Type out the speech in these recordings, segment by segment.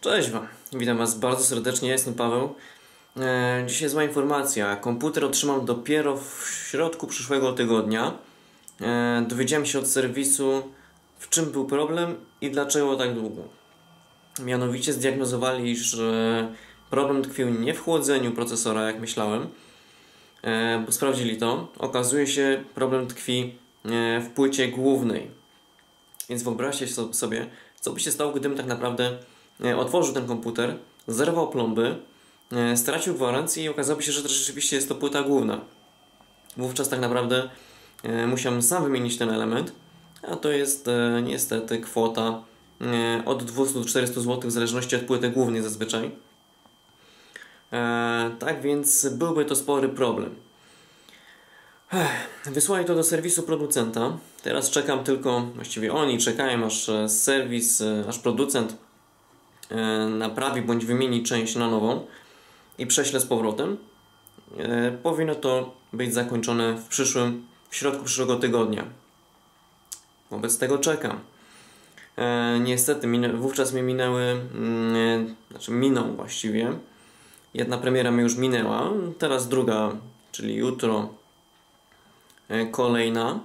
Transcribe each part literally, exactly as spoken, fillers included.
Cześć Wam, witam Was bardzo serdecznie, ja jestem Paweł. E, dzisiaj zła informacja, komputer otrzymam dopiero w środku przyszłego tygodnia. E, dowiedziałem się od serwisu, w czym był problem i dlaczego tak długo. Mianowicie zdiagnozowali, że problem tkwił nie w chłodzeniu procesora, jak myślałem, e, bo sprawdzili to. Okazuje się, problem tkwi e, w płycie głównej. Więc wyobraźcie sobie, co by się stało, gdybym tak naprawdę otworzył ten komputer, zerwał plomby, stracił gwarancję i okazało się, że to rzeczywiście jest to płyta główna. Wówczas tak naprawdę musiałem sam wymienić ten element, a to jest niestety kwota od dwieście do czterystu złotych w zależności od płyty głównej zazwyczaj. Tak więc byłby to spory problem. Wysłali to do serwisu producenta. Teraz czekam tylko, właściwie oni czekają, aż serwis, aż producent naprawi bądź wymieni część na nową i prześle z powrotem. Powinno to być zakończone w przyszłym, w środku przyszłego tygodnia. Wobec tego czekam. Niestety wówczas mi minęły, znaczy minął właściwie. Jedna premiera mi już minęła, teraz druga, czyli jutro kolejna.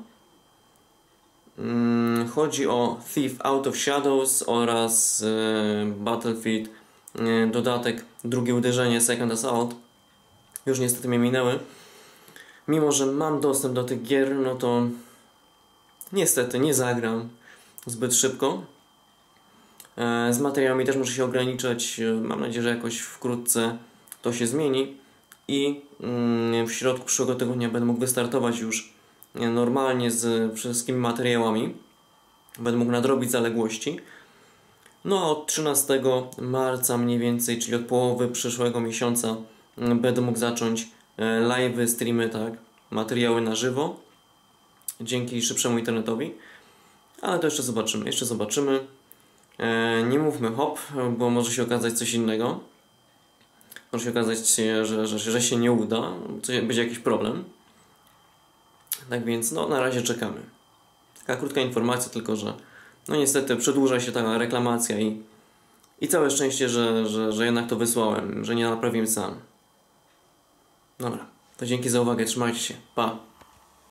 Chodzi o Thief Out of Shadows oraz Battlefield dodatek Drugie Uderzenie, Second Assault. Już niestety mnie minęły. Mimo że mam dostęp do tych gier, no to niestety nie zagram zbyt szybko. Z materiałami też muszę się ograniczać. Mam nadzieję, że jakoś wkrótce to się zmieni i w środku przyszłego tygodnia będę mógł wystartować już normalnie z wszystkimi materiałami. Będę mógł nadrobić zaległości. No a od trzynastego marca mniej więcej, czyli od połowy przyszłego miesiąca, będę mógł zacząć live'y, streamy, tak, materiały na żywo dzięki szybszemu internetowi. Ale to jeszcze zobaczymy, jeszcze zobaczymy. Nie mówmy hop, bo może się okazać coś innego. Może się okazać, że, że, że się nie uda, będzie jakiś problem. Tak więc no na razie czekamy. Taka krótka informacja tylko, że no niestety przedłuża się ta reklamacja i, i całe szczęście, że, że, że jednak to wysłałem, że nie naprawiłem sam. Dobra, to dzięki za uwagę, trzymajcie się, pa!